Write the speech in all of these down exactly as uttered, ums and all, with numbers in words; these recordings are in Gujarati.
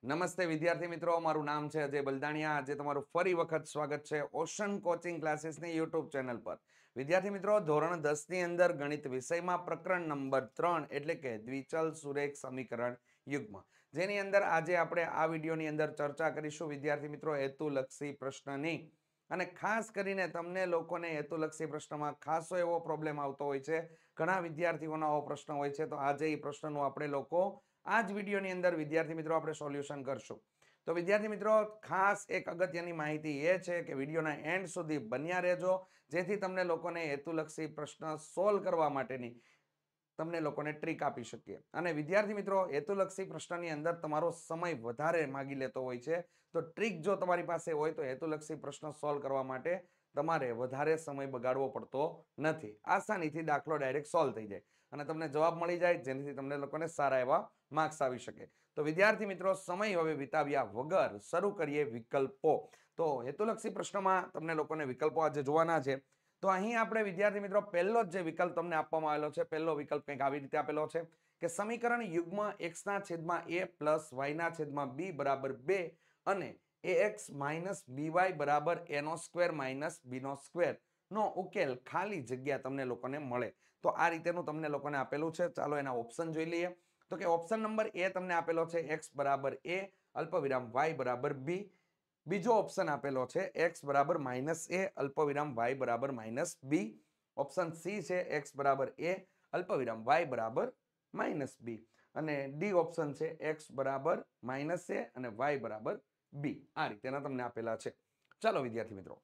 નમસ્તે વિદ્યાર્થી મિત્રો, મારું નામ છે અજય બલદાણિયા। આજે તમારું ફરી વખત સ્વાગત છે ઓશન કોચિંગ ક્લાસીસની યુટ્યુબ ચેનલ પર। વિદ્યાર્થી મિત્રો, ધોરણ દસ ની અંદર ગણિત વિષયમાં પ્રકરણ નંબર ત્રણ એટલે કે દ્વિચલ સુરેખ સમીકરણ યુગ્મ, જેની અંદર આજે આપણે આ વિડીયોની અંદર ચર્ચા કરીશું વિદ્યાર્થી મિત્રો હેતુલક્ષી પ્રશ્નની। અને ખાસ કરીને તમને લોકોને હેતુલક્ષી પ્રશ્નમાં ખાસો એવો પ્રોબ્લેમ આવતો હોય છે, ઘણા વિદ્યાર્થીઓનો આવો પ્રશ્ન હોય છે, તો આજે એ પ્રશ્નનું આપણે લોકો આ જ વિડીયોની અંદર વિદ્યાર્થી મિત્રો આપણે સોલ્યુશન કરશું। તો વિદ્યાર્થી મિત્રો, ખાસ એક અગત્યની માહિતી એ છે કે વિડીયોના એન્ડ સુધી બન્યા રહેજો, જેથી તમને લોકોને હેતુલક્ષી પ્રશ્ન સોલ્વ કરવા માટેની તમને લોકોને ટ્રીક આપી શકીએ। અને વિદ્યાર્થી મિત્રો, હેતુલક્ષી પ્રશ્નની અંદર તમારો સમય વધારે માગી લેતો હોય છે, તો ટ્રીક જો તમારી પાસે હોય તો હેતુલક્ષી પ્રશ્ન સોલ્વ કરવા માટે તમારે વધારે સમય બગાડવો પડતો નથી, આસાનીથી દાખલો ડાયરેક્ટ સોલ્વ થઈ જાય અને તમને જવાબ મળી જાય, જેનાથી તમને લોકોને સારા એવા માર્ક્સ આવી શકે। તો વિદ્યાર્થી મિત્રો, સમય હવે વિતાવ્યા વગર શરૂ કરીએ વિકલ્પો। તો હેતુલક્ષી પ્રશ્નમાં તમને લોકોને વિકલ્પો આજે જોવાના છે। તો અહીં આપણે વિદ્યાર્થી મિત્રો પહેલો જ જે વિકલ્પ તમને આપવામાં આવેલો છે, પહેલો વિકલ્પ કંઈક આવી રીતે આપેલો છે કે સમીકરણ યુગ્મ x ના છેદમાં a પ્લસ y ના છેદમાં b બરાબર બે અને ax માઇનસ by બરાબર a નો સ્ક્વેર માઇનસ b નો સ્ક્વેર નો ઉકેલ ખાલી જગ્યા તમને લોકોને મળે। તો આ રીતેનું તમને લોકોને આપેલું છે। ચાલો એના ઓપ્શન જોઈ લઈએ। તો કે ઓપ્શન નંબર એ તમને આપેલો છે x બરાબર a અલ્પવિરામ y બરાબર b। બીજો ઓપ્શન આપેલો છે x બરાબર માઇનસ a અલ્પવિરામ y બરાબર માઇનસ b। ઓપ્શન સી છે x બરાબર a અલ્પવિરામ y બરાબર માઇનસ b અને ડી ઓપ્શન છે x બરાબર માઇનસ a અને y બરાબર b। આ રીતેના તમને આપેલા છે। ચાલો વિદ્યાર્થી મિત્રો,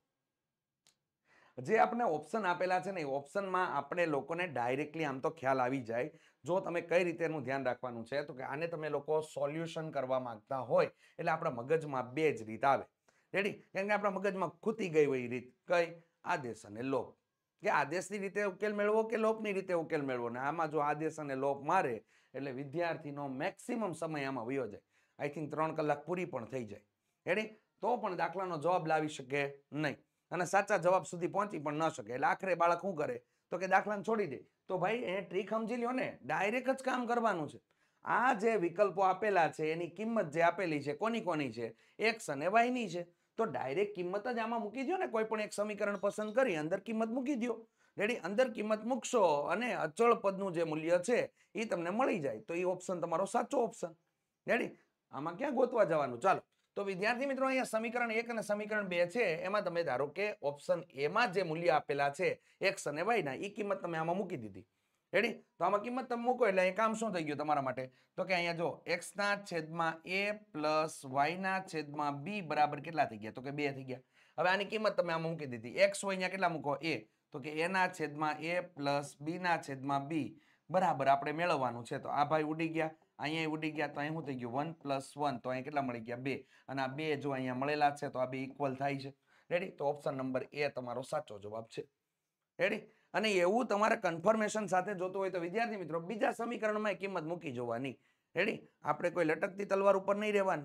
જે આપણે ઓપ્શન આપેલા છે ને એ ઓપ્શનમાં આપણે લોકોને ડાયરેક્ટલી આમ તો ખ્યાલ આવી જાય, જો તમે કઈ રીતે એનું ધ્યાન રાખવાનું છે તો કે આને તમે લોકો સોલ્યુશન કરવા માંગતા હોય એટલે આપણા મગજમાં બે જ રીત આવે, રેડી? કેમ કે આપણા મગજમાં ખૂતી ગઈ હોય રીત કઈ, આદેશ અને લોપ, કે આદેશની રીતે ઉકેલ મેળવો કે લોપની રીતે ઉકેલ મેળવો, ને આમાં જો આદેશ અને લોપ મારે એટલે વિદ્યાર્થીનો મેક્સિમમ સમય આમાં વયો જાય, આઈ થિંક ત્રણ કલાક પૂરી પણ થઈ જાય, રેડી? તો પણ દાખલાનો જવાબ લાવી શકે નહીં અને સાચા જવાબ સુધી પહોંચી પણ ન શકે, એટલે આખરે બાળક શું કરે તો કે દાખલાને છોડી દે। તો ભાઈ એ ટ્રીક સમજી લ્યો ને, ડાયરેક્ટ જ કામ કરવાનું છે। આ જે વિકલ્પો આપેલા છે એની કિંમત જે આપેલી છે કોની કોની છે, એક્સ અને વાય ની છે, તો ડાયરેક્ટ કિંમત જ આમાં મૂકી દો ને, કોઈ પણ એક સમીકરણ પસંદ કરી અંદર કિંમત મૂકી દો, રેડી? અંદર કિંમત મૂકશો અને અચળ પદનું જે મૂલ્ય છે એ તમને મળી જાય, તો એ ઓપ્શન તમારો સાચો ઓપ્શન, રેડી? આમાં ક્યાં ગોતવા જવાનું। ચાલો, તો વિદ્યાર્થી મિત્રો, અહીંયા સમીકરણ એક અને સમીકરણ બે છે, એમાં તમે ધારો કે ઓપ્શન એ માં જે મૂલ્ય આપેલા છે x અને y ના, એ કિંમત તમે આમાં મૂકી દીધી, રેડી? તો આમાં કિંમત તમે મૂકો એટલે અહીં કામ શું થઈ ગયું તમારા માટે, તો કે અહીંયા જો x ના છેદમાં a પ્લસ y ના છેદમાં b બરાબર કેટલા થઈ ગયા, તો કે બે થઈ ગયા। હવે આની કિંમત તમે આમાં મૂકી દીધી, x હોય અહીંયા કેટલા મૂકો, a, તો કે a ના છેદમાં a પ્લસ b ના છેદમાં b બરાબર આપણે મેળવવાનું છે। તો આ ભાઈ ઉડી ગયા, અહીંયા ઉડી ગયા, તો અહીં શું થઈ ગયું વન પ્લસ વન, તો અહીં કેટલા મળી ગયા બે, અને આ બે જો અહીંયા મળેલા છે તો આ બે ઇક્વલ થાય છે, રેડી? તો ઓપ્શન નંબર એ તમારો સાચો જવાબ છે, રેડી? અને એવું તમારે કન્ફર્મેશન સાથે જોતું હોય તો વિદ્યાર્થી મિત્રો બીજા સમીકરણમાં કિંમત મૂકી જોવાની, રેડી? આપણે કોઈ લટકતી તલવાર ઉપર નહીં રહેવાની,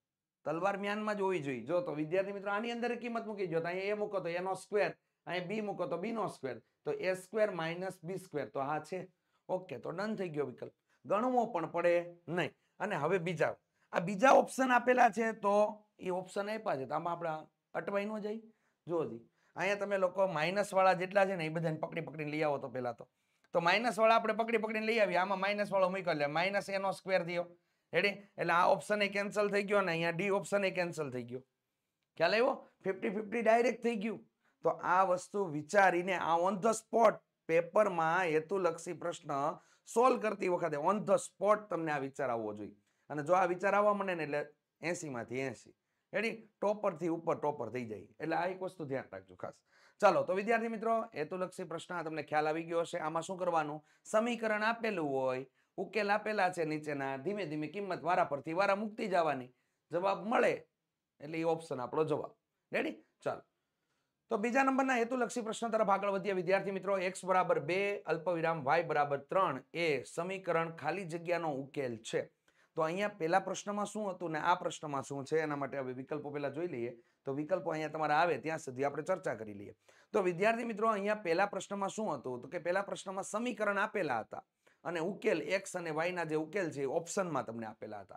તલવાર મ્યાનમાં જ હોવી જોઈએ। જો તો વિદ્યાર્થી મિત્રો આની અંદર કિંમત મૂકી જો, તો અહીંયા એ મૂકો તો એનો સ્ક્વેર, અહીંયા બી મૂકો તો બી નો સ્ક્વેર, તો A square minus B square, તો હા છે, ઓકે, તો ડન થઈ ગયો વિકલ્પ, ગણવો પણ પડે નહીં। અને હવે બીજા આ બીજા ઓપ્શન આપેલા છે, તો એ ઓપ્શન આપ્યા છે તો આમાં આપણે અટવાઈ ન જાય। જો જી અહીંયા તમે લોકો માઇનસ વાળા જેટલા છે ને એ બધાને પકડી પકડીને લઈ આવો, તો પેલા તો તો માઇનસ વાળા આપણે પકડી પકડીને લઈ આવીએ, આમાં માઇનસ વાળો મૂકી લે, માઇનસ એનો સ્ક્વેર થયો, રેડી? એટલે આ ઓપ્શન એ કેન્સલ થઈ ગયો ને અહીંયા ડી ઓપ્શન એ કેન્સલ થઈ ગયો, ખ્યાલ આવ્યો? ફિફ્ટી ફિફ્ટી ડાયરેક્ટ થઈ ગયું। તો આ વસ્તુ વિચારીને આ ઓન ધ સ્પોટ પેપરમાં હેતુલક્ષી પ્રશ્ન સોલ્વ કરતી વખતે ઓન ધ સ્પોટ તમને આ વિચાર આવવો જોઈએ, અને જો આ વિચાર આવવા મને ને એટલે એસી માંથી એસી, રેડી? ટોપર થી ઉપર ટોપર થઈ જાય, એટલે આ એક વસ્તુ ધ્યાન રાખજો ખાસ। ચાલો, તો વિદ્યાર્થી મિત્રો હેતુલક્ષી પ્રશ્ન તમને ખ્યાલ આવી ગયો હશે। આમાં શું કરવાનું, સમીકરણ આપેલું હોય, ઉકેલ આપેલા છે નીચેના, ધીમે ધીમે કિંમત વારા પરથી વારા મૂકતી જવાની, જવાબ મળે એટલે એ ઓપ્શન આપણો જવાબ, રેડી? ચાલો, તો બીજા નંબરના હેતુલક્ષી પ્રશ્ન તરફ આગળ વધીએ વિદ્યાર્થી મિત્રો। x બરાબર બે અલ્પવિરામ y બરાબર ત્રણ એ સમીકરણ ખાલી જગ્યાનો ઉકેલ છે। તો અહીંયા પેલા પ્રશ્નમાં શું હતું ને આ પ્રશ્નમાં શું છે, એના માટે હવે વિકલ્પો પહેલા જોઈ લઈએ। તો વિકલ્પો અહીંયા તમારા આવે ત્યાં સુધી આપણે ચર્ચા કરી લઈએ। તો વિદ્યાર્થી મિત્રો, અહીંયા પેલા પ્રશ્નમાં શું હતું, તો કે પેલા પ્રશ્નમાં સમીકરણ આપેલા હતા અને ઉકેલ x અને y ના જે ઉકેલ છે ઓપ્શનમાં તમને આપેલા હતા,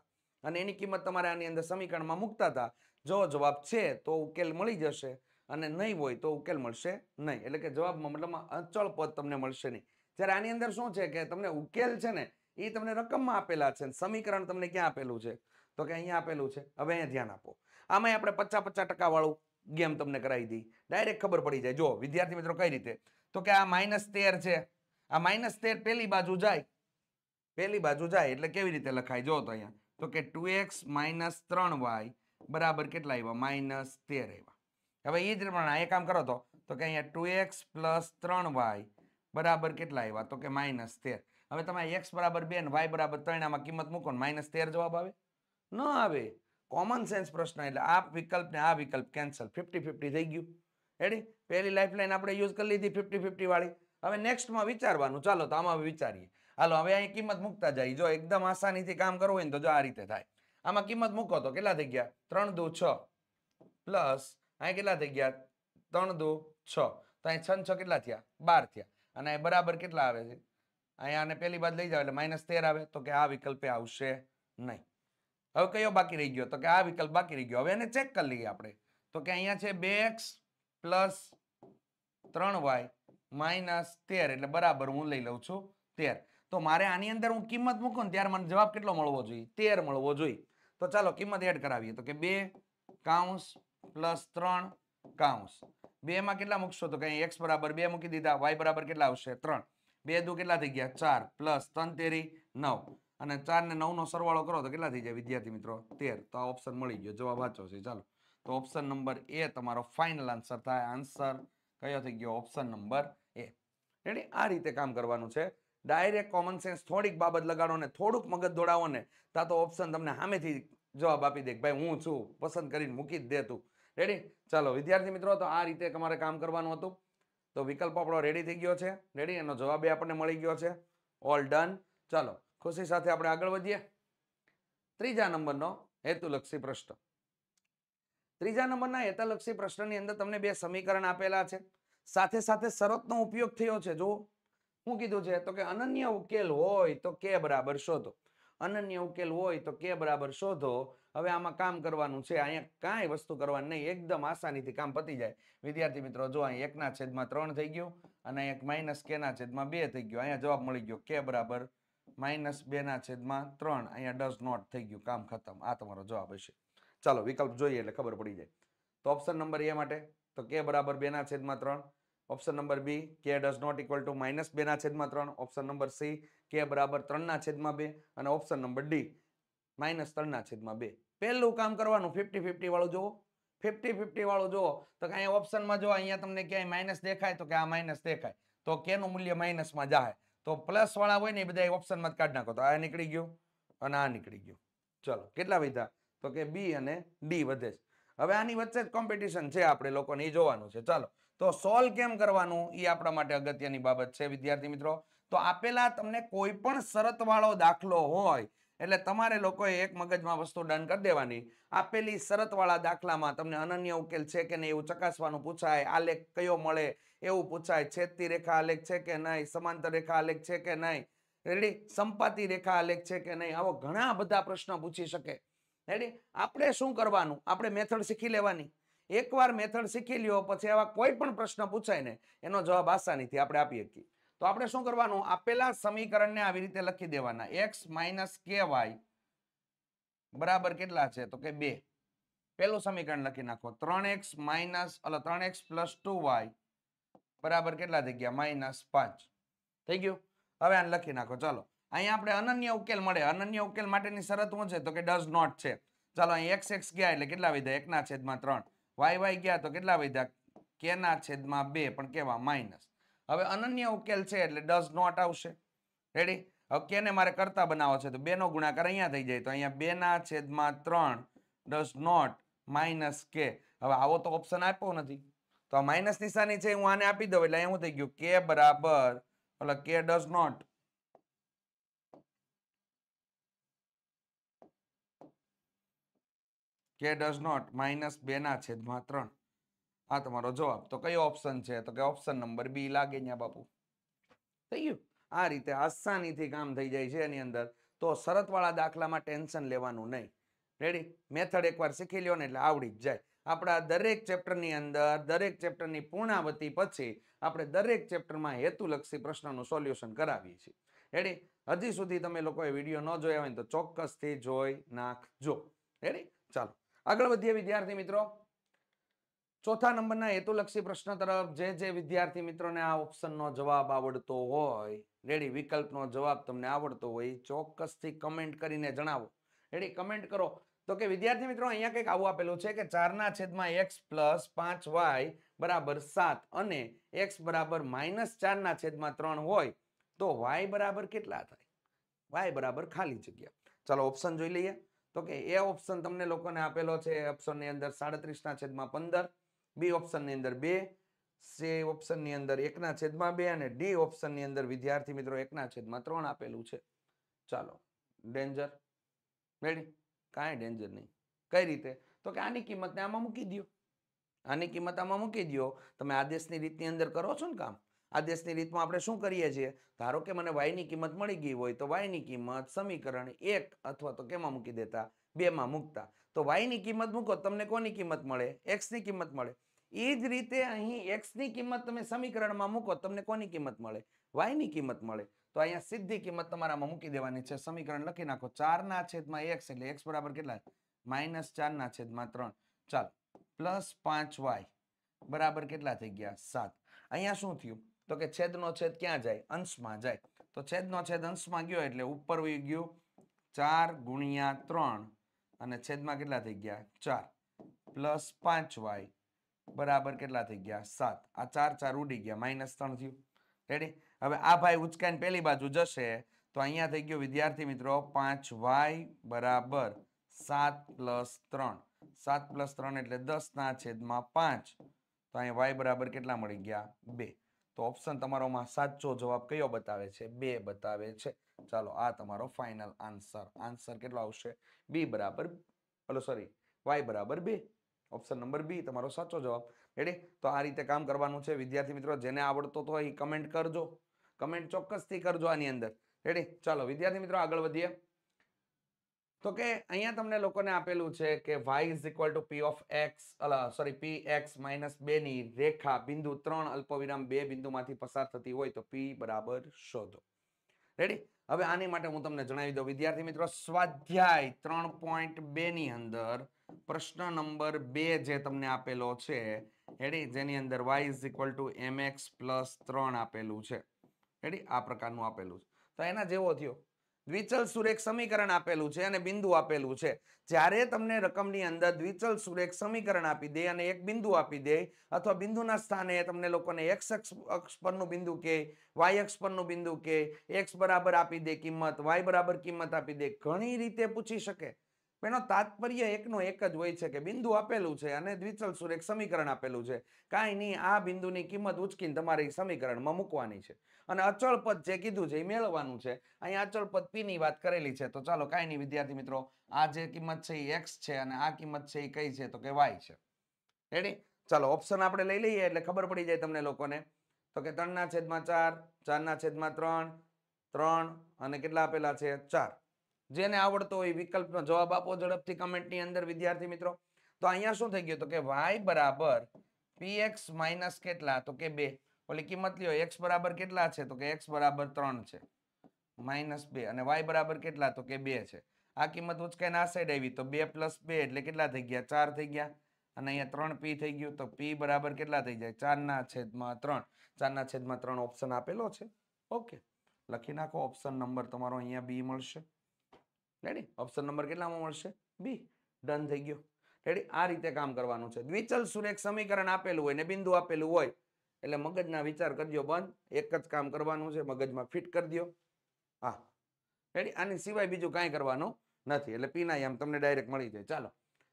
અને એની કિંમત તમારે આની અંદર સમીકરણમાં મૂકતા હતા. જો જવાબ છે તો ઉકેલ મળી જશે અને નહીં હોય તો ઉકેલ મળશે નહીં. એટલે કે જવાબમાં મતલબમાં અચળ પદ તમને મળશે નહીં. જ્યારે આની અંદર શું છે કે તમને ઉકેલ છે ને એ તમને રકમમાં આપેલા છે, સમીકરણ તમને ક્યાં આપેલું છે તો કે અહીંયા આપેલું છે. હવે અહીંયા ધ્યાન આપો. આમાં આપણે પચાસ પચાસ ટકા વાળું ગેમ તમને કરાવી દી, ડાયરેક્ટ ખબર પડી જાય. જો વિદ્યાર્થી મિત્રો કઈ રીતે, તો કે આ માઇનસ તેર છે, આ માઇનસ તેર પેલી બાજુ જાય, પેલી બાજુ જાય એટલે કેવી રીતે લખાય જો તો અહીંયા, તો કે ટુ એક્સ માઇનસ ત્રણ વાય બરાબર કેટલા આવ્યા માઇનસ તેર આવ્યા. હવે એ જ પ્રમાણે એક કામ કરો તો તો કે અહીંયા ટુ એક્સ પ્લસ ત્રણ વાય બરાબર કેટલા આવ્યા તો કે માઇનસ તેર. હવે તમે એક્સ બરાબર બે વાય બરાબર ત્રણ આમાં કિંમત મૂકો ને માઇનસ તેર જવાબ આવે? ન આવે. કોમન સેન્સ પ્રશ્ન એટલે આ વિકલ્પ ને આ વિકલ્પ કેન્સલ, ફિફ્ટી ફિફ્ટી થઈ ગયું. રેડી? પહેલી લાઈફલાઈન આપણે યુઝ કરી લીધી ફિફ્ટી ફિફ્ટી વાળી. હવે નેક્સ્ટમાં વિચારવાનું. ચાલો તો આમાં વિચારીએ. હાલો હવે અહીં કિંમત મૂકતા જાય. જો એકદમ આસાનીથી કામ કરવું હોય ને તો જો આ રીતે થાય. આમાં કિંમત મૂકો તો કેટલા થઈ ગયા ત્રણ દુ છ પ્લસ અહીં કેટલા થઈ ગયા ત્રણ દુ છ, તો અહીં છ છ કેટલા થયા બાર થયા. અને અહીં બરાબર કેટલા આવે છે અહીંયા આને પેલી બાદ લઈ જાવ એટલે માઇનસ તેર આવે. તો કે આ વિકલ્પે આવશે નહીં. હવે કયો બાકી રહી ગયો તો કે આ વિકલ્પ બાકી રહી ગયો. હવે એને ચેક કરી લઈએ આપણે. તો કે અહીંયા છે બે એક્સ પ્લસ ત્રણ વાય માઇનસ તેર એટલે બરાબર હું લઈ લઉં છું તેર. તો મારે આની અંદર હું કિંમત મૂકું ને ત્યારે મને જવાબ કેટલો મળવો જોઈએ તેર મળવો જોઈએ. તો ચાલો કિંમત એડ કરાવીએ. તો કે બે કાઉન્સ પ્લસ ત્રણ કાઉન્સ બે માં કેટલા મૂકશો તો કે એક્સ બરાબર બે મૂકી દીધા, વાય બરાબર કેટલા આવશે ત્રણ, બે દુ કેટલા થઈ ગયા ચાર પ્લસ ત્રણ તેરી નવ અને ચાર ને નવ નો સરવાળો કરો તો કેટલા થઈ જાય વિદ્યાર્થી મિત્રો તેર. તો આ ઓપ્શન મળી ગયો, જવાબ સાચો છે. ચાલો તો ઓપ્શન નંબર એ તમારો ફાઇનલ આન્સર થાય. આન્સર કયો થઈ ગયો ઓપ્શન નંબર એ. રેડી? આ રીતે કામ કરવાનું છે. ડાયરેક્ટ કોમન સેન્સ થોડીક બાબત લગાડો ને થોડુંક મગજ દોડાવો ને તા તો ઓપ્શન તમને સામેથી જવાબ આપી દે ભાઈ હું છું પસંદ કરીને મૂકી જ દે તું. રેડી? ચાલો વિદ્યાર્થી મિત્રો તો આ રીતે તમારે કામ કરવાનું હતું. તો વિકલ્પ આપણો રેડી થઈ ગયો છે. રેડી? એનો જવાબ આપણને મળી ગયો છે. All done. ચાલો ખુશી સાથે આપણે આગળ વધીએ. ત્રીજા નંબરનો હેતુલક્ષી પ્રશ્ન. ત્રીજા નંબરના હેતુલક્ષી પ્રશ્નની અંદર તમને બે સમીકરણ આપેલા છે, સાથે સાથે શરતનો ઉપયોગ થયો છે. જો શું કીધું છે તો કે અનન્ય ઉકેલ હોય તો કે બરાબર શોધો. અનન્ય ઉકેલ હોય તો કે બરાબર શોધો. હવે આમાં કામ કરવાનું છે. અહીંયા કાંઈ વસ્તુ કરવાની નહીં, એકદમ આસાનીથી કામ પતી જાય. વિદ્યાર્થી મિત્રો જો અહીં એકના છેદમાં ત્રણ થઈ ગયું અને એક માઇનસ કે ના છેદમાં બે થઈ ગયું. અહીંયા જવાબ મળી ગયો કે બરાબર માઇનસ બે ના છેદમાં ત્રણ. અહીંયા ડઝ નોટ થઈ ગયું, કામ ખતમ. આ તમારો જવાબ હશે. ચાલો વિકલ્પ જોઈએ એટલે ખબર પડી જાય. તો ઓપ્શન નંબર એ માટે તો કે બરાબર બે ના છેદમાં ત્રણ. ઓપ્શન નંબર બી કે does not equal to minus બે ના છેદમાં ત્રણ. ઓપ્શન નંબર સી કે બરાબર ત્રણ ના છેદમાં બે અને ઓપ્શન નંબર ડી માઇનસ ત્રણ ના છેદમાં બે. પહેલું કામ કરવાનું ફિફ્ટી ફિફ્ટી વાળું જુઓ. ફિફ્ટી ફિફ્ટી વાળું જુઓ તો કે અહીંયા ઓપ્શનમાં જો અહીંયા તમને ક્યાંય માઇનસ દેખાય તો કે આ માઇનસ દેખાય તો કેનું મૂલ્ય માઇનસમાં જાય. તો પ્લસ વાળા હોય ને એ બધા ઓપ્શનમાં જ કાઢી નાખો તો આ નીકળી ગયું અને આ નીકળી ગયું. ચલો કેટલા વધ્યા તો કે બી અને ડી વધે છે. હવે આની વચ્ચે જ કોમ્પિટિશન છે આપણે લોકોને, એ જોવાનું છે. ચાલો તો સોલ્વ કેમ કરવાનું એ આપણા માટે અગત્યની બાબત છે વિદ્યાર્થી મિત્રો. તો આપેલા તમને કોઈ પણ શરત વાળો દાખલો હોય એટલે તમારે લોકોએ એક મગજમાં વસ્તુ ડન કરી દેવાની. આપેલી શરત વાળા દાખલામાં તમને અનન્ય ઉકેલ છે કે નહીં એવું ચકાસવાનું પૂછાય, આલેખ કયો મળે એવું પૂછાય, છેદતી રેખા આલેખ છે કે નહીં, સમાંતર રેખા આલેખ છે કે નહીં, રેડી, સંપાતી રેખા આલેખ છે કે નહીં, આવો ઘણા બધા પ્રશ્નો પૂછી શકે. રેડી? આપણે શું કરવાનું, આપણે મેથડ શીખી લેવાની. એકવાર મેથડ શીખી લ્યો પછી આવા કોઈ પણ પ્રશ્ન પૂછાય ને એનો જવાબ આસાનીથી આપણે આપી શકીએ. તો આપણે શું કરવાનું, આપેલા સમીકરણને આવી રીતે લખી દેવાના. એક્સ માઇનસ કે વાય બરાબર કેટલા છે તો કે બે. પેલું સમીકરણ લખી નાખો. ત્રણ એક્સ માઇનસ એટલે ત્રણ એક્સ પ્લસ ટુ વાય બરાબર કેટલા થઈ ગયા માઇનસ પાંચ. થઈ ગયું? હવે આને લખી નાખો. ચાલો અહીંયા આપણે અનન્ય ઉકેલ મળે. અનન્ય ઉકેલ માટેની શરત શું છે તો કે ડઝ નોટ છે. ચાલો અહીં એક્સ એક્સ ગયા એટલે કેટલા વધ્યા એકના છેદમાં ત્રણ. વાય વાય ગયા તો કેટલા વધ્યા કે ના છેદમાં બે પણ કેવા માઇનસ. હવે અનન્ય ઉકેલ છે એટલે ડઝ નોટ આવશે. રેડી? હવે કેને મારે કરતા બનાવો છે તો બે નો ગુણાકાર અહીંયા થઈ જાય તો અહીંયા બે ના છેદમાં ત્રણ ડઝ નોટ માઇનસ કે. હવે આવો તો ઓપ્શન આપ્યો નથી તો આ માઇનસ નિશાની છે હું આને આપી દઉં એટલે અહીંયા શું થઈ ગયું કે બરાબર એટલે કે ડઝ નોટ કે ડઝ નોટ માઇનસ બે ના છેદમાં ત્રણ. આ તમારો જવાબ. તો કયો ઓપ્શન છે તો કે ઓપ્શન નંબર બી લાગે ત્યાં બાપુ. થઈ ગયું? આ રીતે આસાનીથી કામ થઈ જાય છે એની અંદર. તો શરતવાળા દાખલામાં ટેન્શન લેવાનું નહીં. રેડી? મેથડ એકવાર શીખી લ્યો ને એટલે આવડી જ જાય. આપણા દરેક ચેપ્ટરની અંદર દરેક ચેપ્ટરની પૂર્ણાવતી પછી આપણે દરેક ચેપ્ટરમાં હેતુલક્ષી પ્રશ્નનું સોલ્યુશન કરાવીએ છીએ. રેડી? હજી સુધી તમે લોકોએ વિડીયો ન જોયા હોય તો ચોક્કસથી જોઈ નાખજો. રેડી? ચાલો આગળ વધીએ વિદ્યાર્થી મિત્રો. ચોથા નંબરના હેતુલક્ષી પ્રશ્ન તરફ. જે જે વિદ્યાર્થી મિત્રોને આ ઓપ્શનનો જવાબ આવડતો હોય, રેડી, વિકલ્પનો જવાબ તમને આવડતો હોય, ચોક્કસથી કમેન્ટ કરીને જણાવો. રેડી? કમેન્ટ કરો. તો કે વિદ્યાર્થી મિત્રો અહીંયા કંઈક આવું આપેલું છે કે ચારના છેદમાં એક્સ પ્લસ પાંચ વાય બરાબર સાત અને એક્સ બરાબર માઇનસ ચારના છેદમાં ત્રણ હોય તો વાય બરાબર કેટલા થાય? વાય બરાબર ખાલી જગ્યા. ચાલો ઓપ્શન જોઈ લઈએ. તો કે એ ઓપ્શન તમને લોકોને આપેલો છે. ઓપ્શનની અંદર સાડત્રીસ ના છેદમાં પંદર, બી ઓપ્શનની અંદર બે, સી ઓપ્શનની અંદર એકના છેદમાં બે અને ડી ઓપ્શનની અંદર વિદ્યાર્થી મિત્રો એકના છેદમાં ત્રણ આપેલું છે. ચાલો ડેન્જર. રેડી? કાંઈ ડેન્જર નહીં. કઈ રીતે? તો કે આની કિંમતને આમાં મૂકી દો. આની કિંમત આમાં મૂકી દો. તમે આદેશની રીતની અંદર કરો છો ને કામ. આદેશની રીતમાં આપણે શું કરીએ છીએ? ધારો કે મને y ની કિંમત મળી ગઈ હોય તો y ની કિંમત સમીકરણ એક અથવા તો કેમાં મૂકી દેતા? બે માં મૂકતા. તો y ની કિંમત મૂકો તમને કોની કિંમત મળે? x ની કિંમત મળે. એ જ રીતે અહીં x ની કિંમત તમે સમીકરણમાં મૂકો તમને કોની કિંમત મળે? y ની કિંમત મળે. તો અહીંયા સીધી કિંમત તમારામાં મૂકી દેવાની છે. સમીકરણ લખી નાખો. ચાર ના છેદમાં x એટલે x બરાબર કેટલા? માઇનસ ચાર ના છેદમાં ત્રણ. ચાલો પ્લસ પાંચ વાય બરાબર કેટલા થઈ ગયા? સાત. અહીંયા શું થયું? તો કે છેદનો છેદ ક્યાં જાય? અંશમાં જાય. તો છેદનો છેદ અંશમાં ગયો એટલે ઉપર વહી ગયું ચાર ગુણ્યા ત્રણ અને છેદમાં કેટલા થઈ ગયા? ચાર પ્લસ પાંચ વાય બરાબર કેટલા થઈ ગયા? સાત. આ ચાર ચાર ઉડી ગયા, માઇનસ ત્રણ થયું. રેડી? હવે આ ભાઈ ઉચકાઈને પેલી બાજુ જશે તો અહીંયા થઈ ગયો વિદ્યાર્થી મિત્રો પાંચ વાય બરાબર સાત પ્લસ ત્રણ. સાત પ્લસ ત્રણ એટલે દસ ના છેદમાં પાંચ. તો અહીંયા વાય બરાબર કેટલા મળી ગયા? બે. તો ઓપ્શન તમારોમાં સાચો જવાબ કયો બતાવે છે? બે બતાવે છે. ચાલો આ તમારો ફાઇનલ આન્સર. આન્સર કેટલો આવશે? બી બરાબર ઓલો સોરી વાય બરાબર બે. ઓપ્શન નંબર બી તમારો સાચો જવાબ. રેડી? તો આ રીતે કામ કરવાનું છે વિદ્યાર્થી મિત્રો. જેને આવડતો તો એ કમેન્ટ કરજો. કમેન્ટ ચોક્કસથી કરજો આની અંદર. રેડી? ચાલો વિદ્યાર્થી મિત્રો આગળ વધીએ. તો કે અહીંયા તમને લોકોને આપેલું છે કે y is equal to p of x sorry px minus બે ની રેખા બિંદુ ત્રણ અલ્પવિરામ બે બિંદુમાંથી પસાર થતી હોય તો p બરાબર શોધો. રેડી? હવે આની માટે હું તમને જણાવી દઉં વિદ્યાર્થી મિત્રો. સ્વાધ્યાય ત્રણ પોઈન્ટ બે ની અંદર પ્રશ્ન નંબર બે જે તમને આપેલો છે, રેડી, જેની અંદર y is equal to mx plus ત્રણ આપેલું છે. રેડી? આ પ્રકારનું આપેલું છે. તો એના જેવો થયો. દ્વિચલ સુરેખ સમીકરણ આપેલું છે અને બિંદુ આપેલું છે. જ્યારે તમને રકમની અંદર દ્વિચલ સુરેખ સમીકરણ આપી દે અને એક બિંદુ આપી દે અથવા બિંદુના સ્થાને તમને લોકોને x અક્ષ પરનું બિંદુ કે y અક્ષ પરનું બિંદુ કે x બરાબર આપી દે કિંમત, y બરાબર કિંમત આપી દે, ઘણી રીતે પૂછી શકે. એનો તાત્પર્ય એકનો એક જ હોય છે કે બિંદુ આપેલું છે અને દ્વિચલ સુરેખ સમીકરણ આપેલું છે. કાંઈ નહીં, આ બિંદુની કિંમત ઉચકીને તમારે સમીકરણમાં મૂકવાની છે અને અચળ પદ જે કીધું છે એ મેળવવાનું છે. અહીંયા અચળ પદ p ની વાત કરેલી છે. તો ચાલો કાંઈ નહીં વિદ્યાર્થી મિત્રો, આ જે કિંમત છે એ x છે અને આ કિંમત છે એ કઈ છે? તો કે y છે. રેડી? ચાલો ઓપ્શન આપણે લઈ લઈએ એટલે ખબર પડી જાય તમને લોકોને. તો કે ત્રણ ના છેદમાં ચાર, ચાર ના છેદમાં ત્રણ, ત્રણ અને કેટલા આપેલા છે? ચાર. જેને આવડતો હોય વિકલ્પનો જવાબ આપો ઝડપથી કમેન્ટની અંદર વિદ્યાર્થી મિત્રો. તો અહીંયા શું થઈ ગયું? તો કે y બરાબર px માઇનસ કેટલા? તો કે બે. ઓલી કિંમત લ્યો, x બરાબર કેટલા છે? તો કે x બરાબર ત્રણ છે, માઇનસ બે. અને y બરાબર કેટલા? તો કે બે છે. આ કિંમત ઉચકાઈને આ સાઈડ આવી તો બે પ્લસ બે એટલે કેટલા થઈ ગયા? ચાર થઈ ગયા. અને અહીંયા ત્રણ p થઈ ગયું તો p બરાબર કેટલા થઈ જાય? ચાર ના છેદમાં ત્રણ. ચાર ના છેદમાં ત્રણ ઓપ્શન આપેલો છે. ઓકે, લખી નાખો. ઓપ્શન નંબર તમારો અહીંયા બી મળશે. રેડી? ઓપ્શન નંબર કેટલામાં મળશે? બી. ડન થઈ ગયો. રેડી? આ રીતે કામ કરવાનું છે. દ્વિચલ સુરેખ સમીકરણ આપેલું હોય ને બિંદુ આપેલું હોય એટલે મગજના વિચાર કરજો બંધ. એક જ કામ કરવાનું છે, મગજમાં ફિટ કરી દો. હા, રેડી? આની સિવાય બીજું કાંઈ કરવાનું નથી. એટલે પી ના આમ તમને ડાયરેક્ટ મળી જાય. ચાલો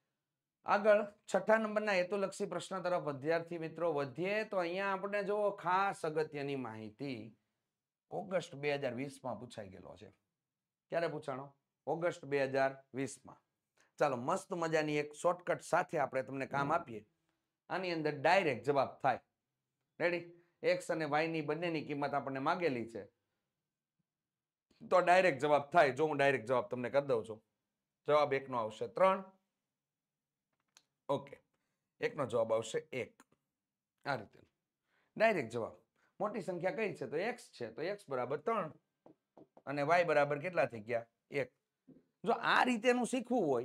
આગળ છઠ્ઠા નંબરના હેતુલક્ષી પ્રશ્ન તરફ વિદ્યાર્થી મિત્રો વધીએ. તો અહીંયા આપણે જો ખાસ અગત્યની માહિતી ઓગસ્ટ બે હજાર વીસ માં પૂછાઈ ગયેલો છે. ક્યારે પૂછાણો? ઓગસ્ટ બે હજાર વીસ માં. ચાલો મસ્ત મજાની એક શોર્ટકટ સાથે આપણે તમને કામ આપીએ. આની અંદર ડાયરેક્ટ જવાબ થાય. રેડી? એક્સ અને વાય ની બંનેની કિંમત આપણને માંગેલી છે. તો ડાયરેક્ટ જવાબ થાય. જો હું ડાયરેક્ટ જવાબ તમને કરી દઉં છું. જવાબ એક નો આવશે ત્રણ. ઓકે, એકનો જવાબ આવશે એક. આ રીતે ડાયરેક્ટ જવાબ. મોટી સંખ્યા કઈ છે? તો એક્સ છે, તો એક્સ બરાબર ત્રણ અને વાય બરાબર કેટલા થઈ ગયા? એક. જો આ રીતેનું શીખવું હોય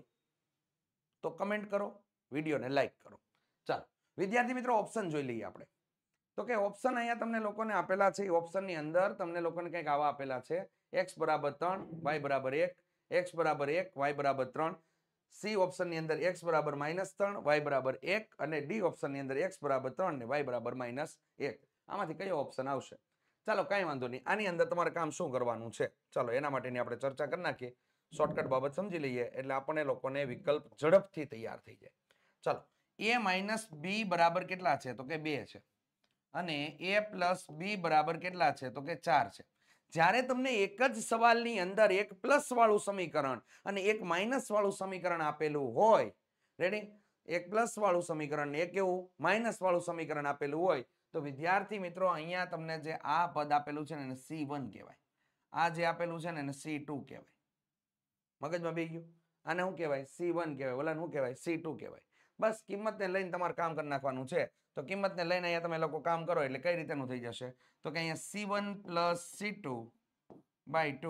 તો કમેન્ટ કરો, વિડીયોને લાઈક કરો. ચાલો વિદ્યાર્થી મિત્રો, ઓપ્શન જોઈ લઈએ આપણે. તો કે ઓપ્શન અહીંયા તમને લોકોને આપેલા છે. ઓપ્શનની અંદર તમને લોકોને કંઈક આવા આપેલા છે. એક્સ બરાબર ત્રણ, વાય બરાબર એક, એક્સ બરાબર એક, વાય બરાબર ત્રણ. સી ઓપ્શનની અંદર એક્સ બરાબર માઇનસ ત્રણ, વાય બરાબર એક અને ડી ઓપ્શનની અંદર એક્સ બરાબર ત્રણ ને વાય બરાબર માઇનસ એક. આમાંથી કયો ઓપ્શન આવશે? ચાલો કાંઈ વાંધો નહીં. આની અંદર તમારે કામ શું કરવાનું છે? ચાલો એના માટેની આપણે ચર્ચા કરી નાખીએ. શોર્ટકટ બાબત સમજી લઈએ એટલે આપણને લોકોને વિકલ્પ ઝડપથી તૈયાર થઈ જાય. ચાલો, એ માઇનસ બી બરાબર કેટલા છે? તો કે બે છે. અને એ પ્લસ બી બરાબર કેટલા છે? તો કે ચાર છે. જ્યારે તમને એક જ સવાલની અંદર એક પ્લસ વાળું સમીકરણ અને એક માઇનસ વાળું સમીકરણ આપેલું હોય, રેડી, એક પ્લસ વાળું સમીકરણ ને એક એવું માઇનસ વાળું સમીકરણ આપેલું હોય, તો વિદ્યાર્થી મિત્રો અહીંયા તમને જે આ પદ આપેલું છે ને એને સી વન કહેવાય. આ જે આપેલું છે ને એને સી ટુ કહેવાય. મગજમાં બેસી ગયું? આને શું કહેવાય? સી વન કહેવાય. ઓલાને શું કહેવાય? સી ટુ કહેવાય. બસ કિંમતને લઈને તમારે કામ કરી નાખવાનું છે. તો કિંમતને લઈને અહીંયા તમે લોકો કામ કરો એટલે કઈ રીતેનું થઈ જશે? તો કે અહીંયા C one plus C two by two.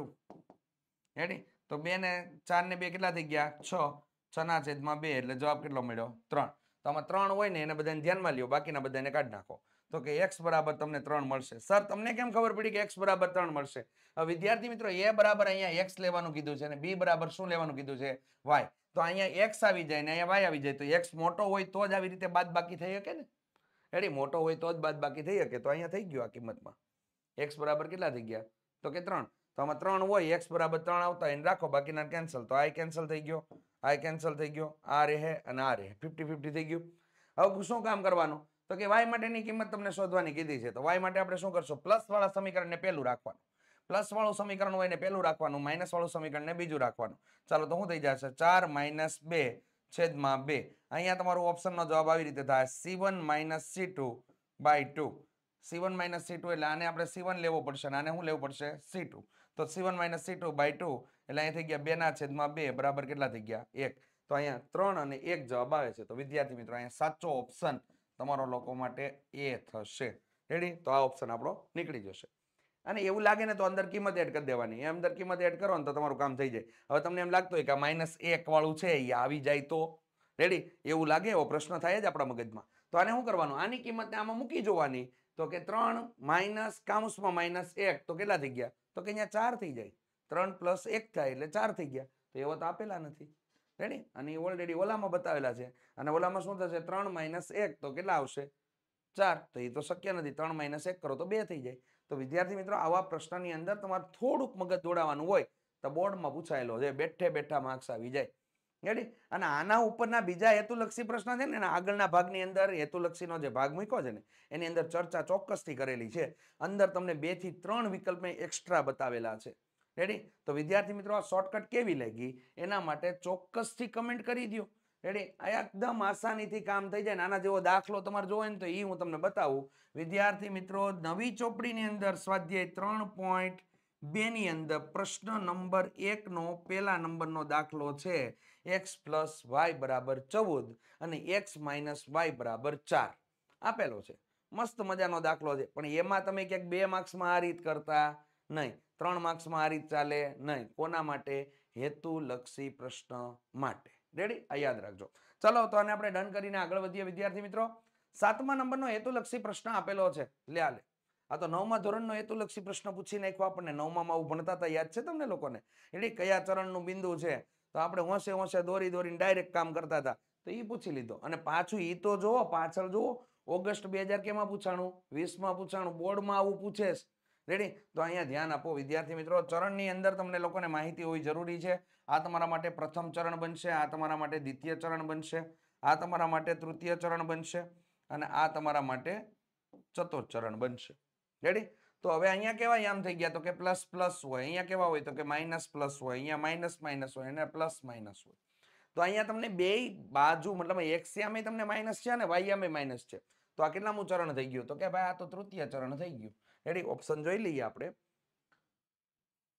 Ready? તો બે ને ચાર ને બે કેટલા થઈ ગયા? છ. છ ના છેદમાં બે એટલે જવાબ કેટલો મળ્યો? ત્રણ. તો આમાં ત્રણ હોય ને એને બધાને ધ્યાનમાં લ્યો, બાકીના બધાને કાઢી નાખો. તો કે એક્સ બરાબર તમને ત્રણ મળશે. સર તમને કેમ ખબર પડી કે એક્સ બરાબર ત્રણ મળશે? વિદ્યાર્થી મિત્રો, એ બરાબર અહીંયા એક્સ લેવાનું કીધું છે અને બી બરાબર શું લેવાનું કીધું છે? વાય. તો અહીંયા એક્સ આવી જાય ને અહીંયા વાય આવી જાય. તો એક્સ મોટો હોય તો જ આવી રીતે બાદ બાકી થઈ શકે ને. રેડી? મોટો હોય તો જ બાદ બાકી થઈ શકે. તો અહીંયા થઈ ગયું આ કિંમતમાં. એક્સ બરાબર કેટલા થઈ ગયા? તો કે ત્રણ. તો આમાં ત્રણ હોય, એક્સ બરાબર ત્રણ આવતા એને રાખો, બાકીના કેન્સલ. તો આ કેન્સલ થઈ ગયો, આ કેન્સલ થઈ ગયો, આ રહે અને આ રહે. ફિફ્ટી ફિફ્ટી થઈ ગયું. હવે શું કામ કરવાનું? તો કે વાય માટેની કિંમત તમને શોધવાની કીધી છે. તો વાય માટે આપણે શું કરશું? પ્લસ વાળા સમીકરણને પહેલું રાખવાનું. પ્લસ વાળું સમીકરણ હોય ને પહેલું રાખવાનું, માઇનસ વાળું સમીકરણને બીજું રાખવાનું. ચાલો તો શું થઈ જશે? ચાર માઇનસ બે છેદમાં બે. અહીંયા તમારું ઓપ્શનનો જવાબ આવી રીતે થાય, C one minus C two by two. C one minus C two એટલે આને આપણે સી વન લેવો પડશે અને આને શું લેવું પડશે? C two. તો C one minus C two by two એટલે અહીંયા થઈ ગયા બે ના છેદમાં બે બરાબર કેટલા થઈ ગયા? એક. તો અહીંયા ત્રણ અને એક જવાબ આવે છે. તો વિદ્યાર્થી મિત્રો, અહીંયા સાચો ઓપ્શન તમારો લોકો માટે એ થશે. રેડી? તો આ ઓપ્શન આપણો નીકળી જશે. અને એવું લાગે ને તો અંદર કિંમત એડ કરી દેવાની. એ અંદર કિંમત એડ કરો ને તો તમારું કામ થઈ જાય. હવે તમને એમ લાગતું હોય કે આ માઇનસ એક વાળું છે એ આવી જાય તો? રેડી? એવું લાગે એવો પ્રશ્ન થાય જ આપણા મગજમાં. તો આને શું કરવાનું? આની કિંમતને આમાં મૂકી જોવાની. તો કે ત્રણ માઇનસ કાઉન્સમાં માઇનસ એક તો કેટલા થઈ ગયા? તો કે અહીંયા ચાર થઈ જાય. ત્રણ પ્લસ એક થાય એટલે ચાર થઈ ગયા. તો એવો તો આપેલા નથી. રેડી? અને ઓલરેડી ઓલામાં બતાવેલા છે. અને ઓલામાં શું થશે? ત્રણ માઇનસ એક તો કેટલા આવશે? ચાર. તો એ તો શક્ય નથી. ત્રણ માઇનસ એક કરો તો બે થઈ જાય. તો વિદ્યાર્થી મિત્રો, આવા પ્રશ્નની અંદર તમારે થોડુંક મગજ દોડાવવાનું હોય તો બોર્ડમાં પૂછાયેલો છે, બેઠે બેઠા માર્ક્સ આવી જાય. રેડી? અને આના ઉપરના બીજા હેતુલક્ષી પ્રશ્ન છે ને, આગળના ભાગની અંદર હેતુલક્ષીનો જે ભાગ મૂક્યો છે ને એની અંદર ચર્ચા ચોક્કસથી કરેલી છે. અંદર તમને બે થી ત્રણ વિકલ્પ એક્સ્ટ્રા બતાવેલા છે. રેડી? તો વિદ્યાર્થી મિત્રો, આ શોર્ટકટ કેવી લાગી એના માટે ચોક્કસથી કમેન્ટ કરી દો. રેડી? આ એકદમ આસાનીથી કામ થઈ જાય. આના જેવો દાખલો તમારે જોવો ને તો એ હું તમને બતાવું. વિદ્યાર્થી મિત્રો, નવી ચોપડીની અંદર સ્વાધ્યાય ત્રણ પોઈન્ટ બે ની અંદર પ્રશ્ન નંબર એક નો પહેલા નંબરનો દાખલો છે. એક્સ પ્લસ વાય બરાબર ચૌદ અને એક્સ માઇનસ વાય બરાબર ચાર આપેલો છે. મસ્ત મજાનો દાખલો છે. પણ એમાં તમે ક્યાંક બે માર્ક્સમાં આ રીત કરતા નહીં, ત્રણ માર્ક્સમાં આ રીત ચાલે નહીં. કોના માટે? હેતુલક્ષી પ્રશ્ન માટે. રેડી? આ યાદ રાખજો. ચલો તો આને આપણે ડન કરીને આગળ વધીએ વિદ્યાર્થી મિત્રો. સાતમા નંબરનો હેતુલક્ષી પ્રશ્ન આપેલો છે. લે આ લે આ તો નવમા ધોરણનો હેતુલક્ષી પ્રશ્ન પૂછી નાખ્યો આપણને. નવમામાં આવું ભણતા હતા, યાદ છે તમને લોકોને? એટલે કયા ચરણનું બિંદુ છે તો આપણે હોંશે હોંશે દોરી દોરીને ડાયરેક્ટ કામ કરતા હતા. તો એ પૂછી લીધો. અને પાછું એ તો જુઓ, પાછળ જુઓ, ઓગસ્ટ બે હજાર કેમાં પૂછાણું? વીસમાં પૂછાણું. બોર્ડમાં આવું પૂછે. રેડી? તો અહીંયા ધ્યાન આપો વિદ્યાર્થી મિત્રો. ચરણની અંદર તમને લોકોને માહિતી હોવી જરૂરી છે. આ તમારા માટે પ્રથમ ચરણ બનશે, આ તમારા માટે દ્વિતીય ચરણ બનશે, આ તમારા માટે તૃતીય ચરણ બનશે અને આ તમારા માટે ચતુર્થ ચરણ બનશે. રેડી? તો હવે અહીંયા કેવા યામ થઈ ગયા? તો કે પ્લસ પ્લસ હોય. અહીંયા કેવા હોય? તો કે માઇનસ પ્લસ હોય. અહીંયા માઇનસ માઇનસ હોય અને પ્લસ માઇનસ હોય. તો અહીંયા તમને બે બાજુ મતલબ એક્સ યામે તમને માઇનસ છે અને વાય યામે માઇનસ છે. તો આ કેટલામું ચરણ થઈ ગયું? તો કે ભાઈ આ તો તૃતીય ચરણ થઈ ગયું. રેડી? ઓપ્શન જોઈ લઈએ આપણે.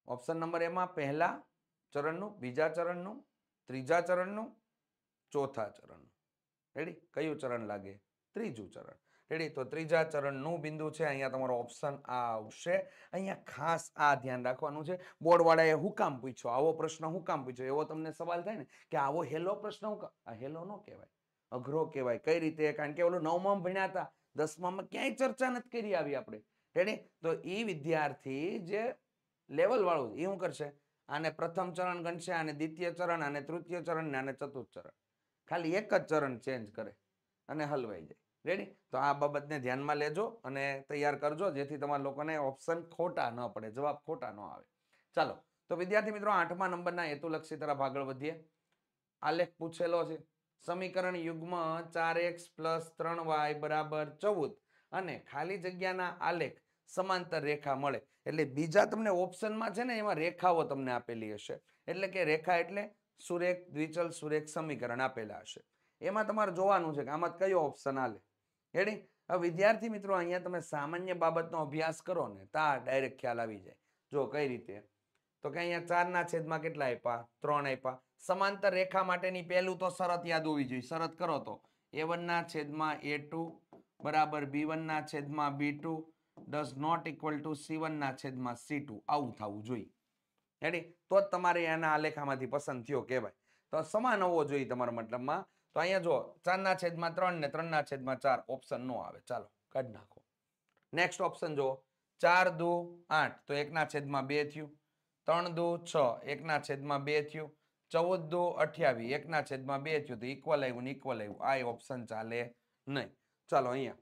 ઓપ્શન નંબર એમાં પહેલા ચરણનું, બીજા ચરણનું, ત્રીજા ચરણનું, ચોથા ચરણનું. રેડી? કયું ચરણ લાગે? ત્રીજું ચરણ. રેડી? તો ત્રીજા ચરણનું બિંદુ છે, અહીંયા તમારો ઓપ્શન આ આવશે. અહીંયા ખાસ આ ધ્યાન રાખવાનું છે. બોર્ડવાળાએ હું કામ પૂછ્યો, આવો પ્રશ્ન હું કામ પૂછ્યો, એવો તમને સવાલ થાય ને કે આવો હેલો પ્રશ્ન હું કામ, આ હેલો ન કહેવાય, અઘરો કહેવાય. કઈ રીતે? કારણ કે ઓલું નવમાં ભણ્યા હતા, દસમામાં ક્યાંય ચર્ચા નથી કરી આવી આપણે. રેડી? તો એ વિદ્યાર્થી જે લેવલ વાળું એ શું કરશે? આને પ્રથમ ચરણ ગણશે, આને દ્વિતીય ચરણ, આને તૃતીય ચરણ, આને ચતુર્થ ચરણ. ખાલી એક જ ચરણ ચેન્જ કરે અને હલવાઈ જાય. રેડી? તો આ બાબતને ધ્યાનમાં લેજો અને તૈયાર કરજો, જેથી તમારા લોકોને ઓપ્શન ખોટા ન પડે, જવાબ ખોટા ન આવે. ચાલો, તો વિદ્યાર્થી મિત્રો આઠમા નંબરના હેતુલક્ષી તરફ આગળ વધીએ. આલેખ પૂછેલો છે. સમીકરણ યુગ્મ ચાર એક્સ પ્લસ ત્રણ વાય બરાબર ચૌદ અને ખાલી જગ્યાના આલેખ સમાંતર રેખા મળે. એટલે બીજા તમને ઓપ્શનમાં છે ને એમાં રેખાઓ તમને આપેલી હશે. એટલે કે રેખા એટલે સુરેખ, દ્વિચલ, સુરેખ સમીકરણ આપેલા હશે. એમાં તમારે જોવાનું છે કે આમાં કયો ઓપ્શન આલે. રેડી? હવે વિદ્યાર્થી મિત્રો અહીંયા તમે સામાન્ય બાબતનો અભ્યાસ કરો ને તા ડાયરેક્ટ ખ્યાલ આવી જાય. જો કઈ રીતે? તો કે અહીંયા ચાર ના છેદમાં કેટલા આપ્યા? ત્રણ આપ્યા. સમાંતર રેખા માટેની પહેલું તો શરત યાદ હોવી જોઈએ. શરત કરો તો એ વન ના છેદમાં એ ટુ બરાબર બી વન ના છેદમાં B two does not equal to C one ના છેદમાં સી ટુ. આવું થવું જોઈએ. રેડી? તો જ તમારે એના આલેખામાંથી પસંદ થયો કહેવાય. તો સમાન હોવો જોઈએ તમારા મતલબમાં. તો અહીંયા જો ચાર ના છેદમાં ત્રણ ને ત્રણ ના છેદમાં ચાર ઓપ્શન નો આવે. ચાલો કાઢી નાખો. નેક્સ્ટ ઓપ્શન જો ચાર દુ આઠ તો એક ના છેદમાં બે થયું. ત્રણ દુ છ એક ના છેદમાં બે થયું. ચૌદ દુ અઠ્યાવીસ એક ના છેદમાં બે થયું. તો ઇક્વલ આવ્યું ને ઇક્વલ આવ્યું. આ ઓપ્શન ચાલે નહીં. ચાલો અહીંયા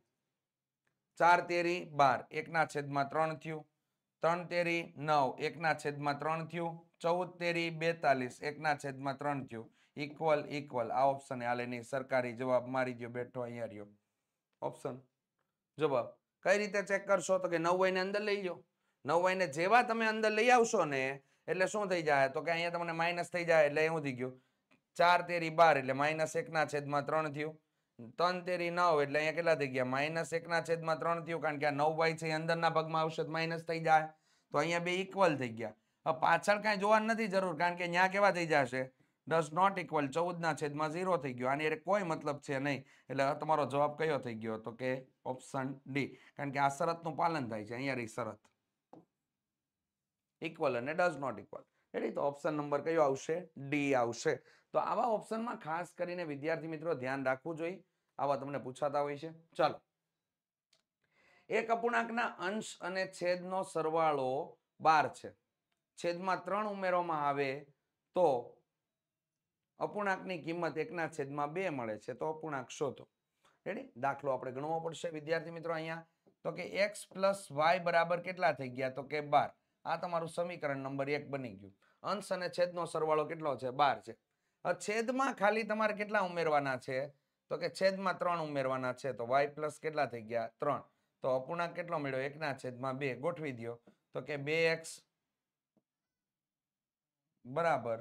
ચાર તેરી બાર એક ના છેદમાં ત્રણ થયું. ત્રણ તેરી નવ એક ના છેદમાં ત્રણ થયું. ચૌદ તેરી બેતાલીસ એક ના છેદમાં ત્રણ થયું. Equal equal. આ ઓપ્શન હાલે નહીં. સરકારી જવાબ મારી દો બેઠો અહીંયા રહ્યો ઓપ્શન. જવાબ કઈ રીતે ચેક કરશો? તો કે નવ ને અંદર લઈ લો. નવ ને જેવા તમે અંદર લઈ આવશો ને એટલે શું થઈ જાય? તો કે અહીંયા તમને માઇનસ થઈ જાય. એટલે એવું થઈ ગયું ચાર તેરી બાર એટલે માઇનસ એક ના છેદમાં ત્રણ થયું. ત્રણ તેરી નવ એટલે અહીંયા કેટલા થઈ ગયા? માઇનસ એક ના છેદમાં ત્રણ થયું. કારણ કે આ નવ વાય છે અંદરના ભાગમાં આવશે તો માઇનસ થઈ જાય. તો અહીંયા બે ઇક્વલ થઈ ગયા. હવે પાછળ કાંઈ જોવાની નથી જરૂર, કારણ કે ત્યાં કેવા થઈ જશે? ડઝ નોટ ઇક્વલ ચૌદ ના છેદમાં ઝીરો થઈ ગયો. આની કોઈ મતલબ છે નહીં. એટલે તમારો જવાબ કયો થઈ ગયો? તો કે ઓપ્શન ડી. કારણ કે આ શરતનું પાલન થાય છે. અહીંયા રહી શરત ઇક્વલ અને ડઝ નોટ ઇક્વલ. રેડી? તો ઓપ્શન નંબર કયો આવશે? ડી આવશે. તો આવા ઓપ્શનમાં ખાસ કરીને વિદ્યાર્થી મિત્રો ધ્યાન રાખવું જોઈએ. આવા તમને પૂછાતા હોય છે. ચાલો, એક અપૂર્ણાંકના અંશ અને છેદનો સરવાળો બાર છે. છેદમાં ત્રણ ઉમેરવામાં આવે તો અપૂર્ણાંકની કિંમત એક ના છેદમાં બે મળે છે. તો અપૂર્ણાંક શોધો. રેડી? દાખલો આપણે ગણવો પડશે વિદ્યાર્થી મિત્રો. અહીંયા તો કે એક્સ પ્લસ વાય બરાબર કેટલા થઈ ગયા? તો કે બાર. આ તમારું સમીકરણ નંબર એક બની ગયું. અંશ અને છેદનો સરવાળો કેટલો છે? બાર છે. છેદમાં ખાલી તમારે કેટલા ઉમેરવાના છે? તો કે છેદમાં ત્રણ ઉમેરવાના છે. તો વાય પ્લસ કેટલા થઈ ગયા? ત્રણ. તો અપૂર્ણાંક કેટલો મળ્યો? એક ના છેદમાં બે. ગોઠવી દો. તો કે બે એક્સ બરાબર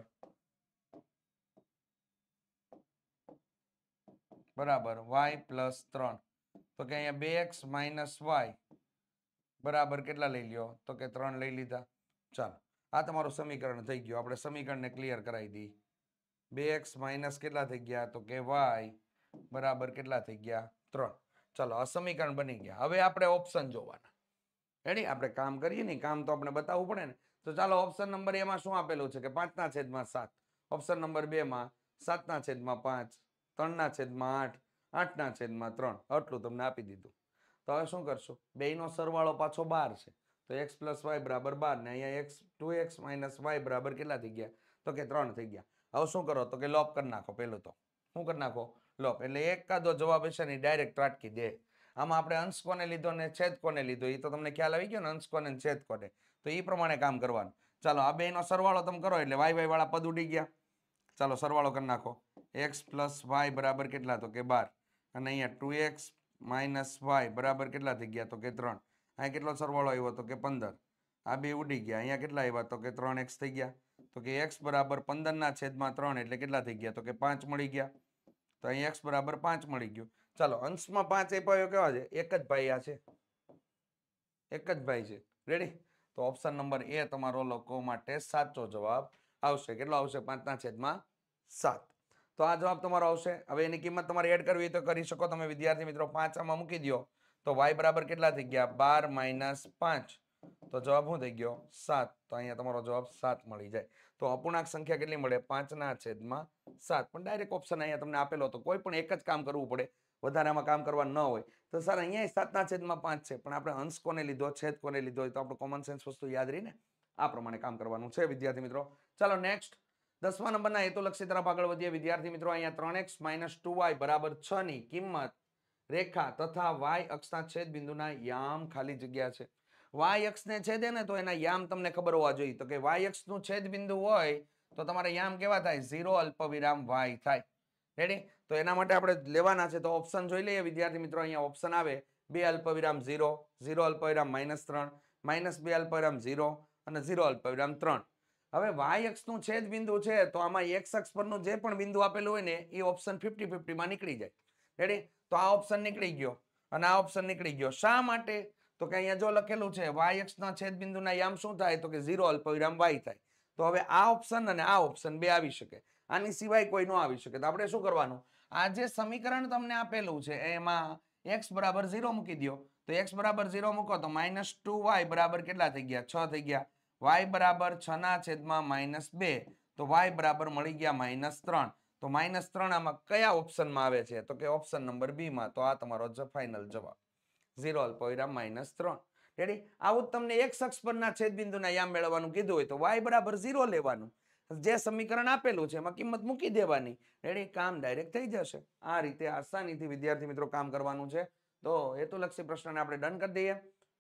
બરાબર વાય પ્લસ ત્રણ. તો કે અહીંયા બે એક્સ માઇનસ વાય બરાબર કેટલા લઈ લ્યો? તો કે ત્રણ લઈ લીધા. ચાલો, આ તમારું સમીકરણ થઈ ગયું. આપણે સમીકરણને ક્લિયર કરાવી દઈએ. બે એક્સ માઇનસ કેટલા થઈ ગયા? તો કે વાય બરાબર કેટલા થઈ ગયા? ત્રણ. ચાલો, આ સમીકરણ બની ગયા. હવે આપણે ઓપ્શન જોવાના. રેડી? આપણે કામ કરીએ ને, કામ તો આપણે બતાવવું પડે ને. તો ચાલો, ઓપ્શન નંબર એમાં શું આપેલું છે? કે પાંચ ના છેદમાં સાત. ઓપ્શન નંબર બે માં સાત ના છેદમાં પાંચ, ત્રણ ના છેદમાં આઠ, આઠ ના છેદમાં ત્રણ. આટલું તમને આપી દીધું. તો હવે શું કરશું? બે નો સરવાળો પાછો બાર છે. તો એક્સ પ્લસ વાય બરાબર બાર ને અહીંયા x two x minus y બરાબર કેટલા થઈ ગયા? તો કે ત્રણ થઈ ગયા. હવે શું કરો? તો કે લોપ કરી નાખો. પેલું તો શું કરી નાખો? લોપ. એટલે એક કાદો જવાબ હશે ને ડાયરેક્ટ ત્રાટકી દે. આમાં આપણે અંશ કોને લીધો ને છેદ કોને લીધો એ તો તમને ખ્યાલ આવી ગયો ને, અંશ કોને છેદ કોને. તો એ પ્રમાણે કામ કરવાનું. ચાલો, આ બે નો સરવાળો તમે કરો એટલે વાય વાય વાળા પદ ઉડી ગયા. ચાલો, સરવાળો કરી નાખો. એક્સ પ્લસ વાય બરાબર કેટલા? તો કે બાર. અને અહીંયા ટુ એક્સ માઇનસ વાય બરાબર કેટલા થઈ ગયા? તો કે ત્રણ. અહીંયા કેટલો સરવાળો આવ્યો? તો કે પંદર. આ બે ઉડી ગયા. અહીંયા કેટલા આવ્યા? તો કે ત્રણ એક્સ થઈ ગયા. તો કે એક્સ બરાબર પંદર ના છેદમાં ત્રણ એટલે કેટલા થઈ ગયા? તો કે પાંચ મળી ગયા. તો અહીં એક્સ બરાબર પાંચ મળી ગયું. ચાલો, અંશમાં પાંચ આપ્યો કેવા છે? એક જ ભાઈ આ છે, એક જ ભાઈ છે. રેડી? તો ઓપ્શન નંબર એ તમારો લોકો માટે સાચો જવાબ આવશે. કેટલો આવશે? પાંચના છેદમાં સાત. તો આ જવાબ તમારો આવશે. હવે એની કિંમત તમારે એડ કરવી તો કરી શકો તમે વિદ્યાર્થી મિત્રો. પાંચ આમાં મૂકી દો તો વાય બરાબર કેટલા થઈ ગયા? બાર માઇનસ પાંચ. તો જવાબ શું થઈ ગયો? સાત. તો અહીંયા તમારો જવાબ સાત મળી જાય. તો અપૂર્ણાંક સંખ્યા કેટલી મળે? પાંચના છેદમાં સાત. પણ ડાયરેક્ટ ઓપ્શન અહીંયા તમને આપેલો હતો. કોઈ પણ એક જ કામ કરવું પડે, વધારે આમાં કામ કરવા ન હોય. તો સર અહીંયા સાતના છેદમાં પાંચ છે, પણ આપણે અંશ કોને લીધો, છેદ કોને લીધો, તો આપણું કોમન સેન્સ વસ્તુ યાદ રહીને આ પ્રમાણે કામ કરવાનું છે વિદ્યાર્થી મિત્રો. ચાલો નેક્સ્ટ દસમા નંબરના હેતુલક્ષી તરફ આગળ વધીએ વિદ્યાર્થી મિત્રો. અહીંયા ત્રણ એક્સ માઇનસ ટુ વાય બરાબર છ ની કિંમત રેખા તથા વાય અક્ષના છેદ બિંદુના યામ ખાલી જગ્યા છે. વાય અક્ષને છેદે ને તો એના યામ તમને ખબર હોવા જોઈએ. તો કે વાય અક્ષનું છેદ બિંદુ હોય તો તમારે યામ કેવા થાય? ઝીરો અલ્પવિરામ વાય થાય. રેડી? તો એના માટે આપણે લેવાના છે. તો ઓપ્શન જોઈ લઈએ વિદ્યાર્થી મિત્રો. અહીંયા ઓપ્શન આવે બે અલ્પવિરામ ઝીરો, ઝીરો અલ્પવિરામ માઇનસ ત્રણ, માઇનસ બે અલ્પવિરામ ઝીરો અને ઝીરો અલ્પવિરામ ત્રણ. હવે વાય અક્ષનું છેદ બિંદુ છે તો આમાં એક્સ અક્ષ પરનું જે પણ બિંદુ આપેલું હોય ને એ ઓપ્શન ફિફ્ટી ફિફ્ટી માં નીકળી જાય. રેડી? તો આ ઓપ્શન નીકળી ગયો અને આ ઓપ્શન નીકળી ગયો. શા માટે? તો કે અહીંયા જો લખેલું છે વાય અક્ષના છેદ બિંદુના યામ શું થાય? તો કે ઝીરો અલ્પવિરામ વાય થાય. તો હવે આ ઓપ્શન અને આ ઓપ્શન બે આવી શકે, આની સિવાય કોઈ ન આવી શકે. તો આપણે શું કરવાનું? આ જે સમીકરણ તમને આપેલું છે એમાં એક્સ બરાબર ઝીરો મૂકી દો. તો એક્સ બરાબર ઝીરો મૂકો તો માઇનસ ટુ વાય બરાબર કેટલા થઈ ગયા? છ થઈ ગયા. વાય બરાબર છ ના છેદમાં માઇનસ બે, તો વાય બરાબર મળી ગયા માઇનસ ત્રણ. તો માઇનસ ત્રણ આમાં કયા ઓપ્શનમાં આવે છે? તો કે ઓપ્શન નંબર બી માં. તો આ તમારો ફાઇનલ જવાબ ઝીરો અલ્પવિરામ માઇનસ ત્રણ. રેડી? આવું તમને એક અક્ષ પરના છેદ બિંદુના યામ મેળવવાનું કીધું હોય તો વાય બરાબર ઝીરો લેવાનું. જે સમીકરણ આપેલું છે એમાં કિંમત મૂકી દેવાની. રેડી? કામ ડાયરેક્ટ થઈ જશે. આ રીતે આસાનીથી વિદ્યાર્થી મિત્રો કામ કરવાનું છે. તો હેતુલક્ષી પ્રશ્નને આપણે ડન કરી દઈએ.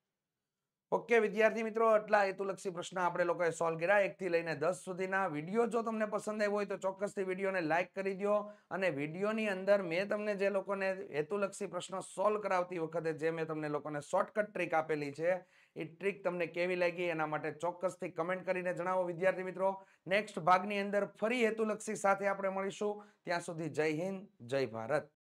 ઓકે વિદ્યાર્થી મિત્રો, એટલા હેતુલક્ષી પ્રશ્ન આપણે લોકોએ સોલ્વ કર્યા એક થી લઈને દસ સુધીના. વિડીયો જો તમને પસંદ આવ્યો હોય તો ચોક્કસથી વિડીયોને લાઇક કરી દો. અને વિડીયોની અંદર મેં તમને જે લોકોને હેતુલક્ષી પ્રશ્ન સોલ્વ કરાવતી વખતે જે મેં તમને લોકોને શોર્ટકટ ટ્રીક આપેલી છે એ ટ્રીક તમને કેવી લાગી એના માટે ચોક્કસથી કમેન્ટ કરીને જણાવો વિદ્યાર્થી મિત્રો. નેક્સ્ટ ભાગની અંદર ફરી હેતુલક્ષી સાથે આપણે મળીશું. ત્યાં સુધી જય હિન્દ, જય ભારત.